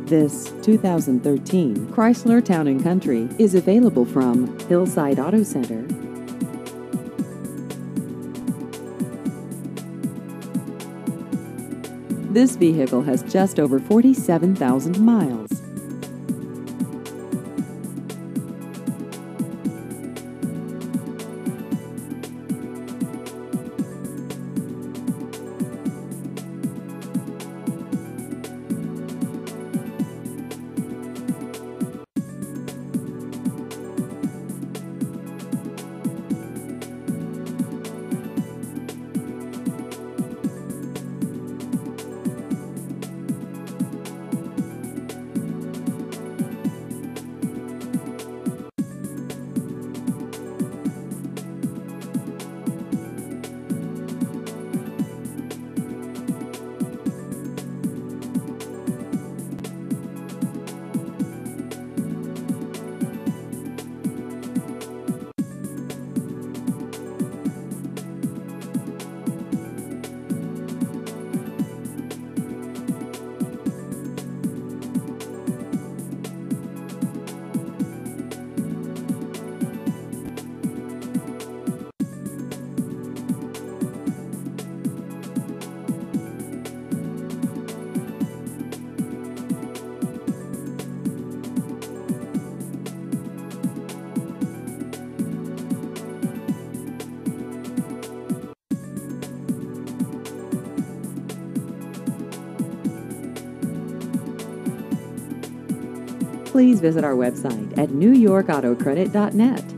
This 2013 Chrysler Town & Country is available from Hillside Auto Center. This vehicle has just over 47,000 miles. Please visit our website at newyorkautocredit.net.